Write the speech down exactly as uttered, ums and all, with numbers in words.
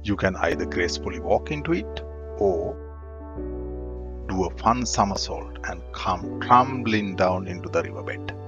You can either gracefully walk into it or do a fun somersault and come tumbling down into the riverbed.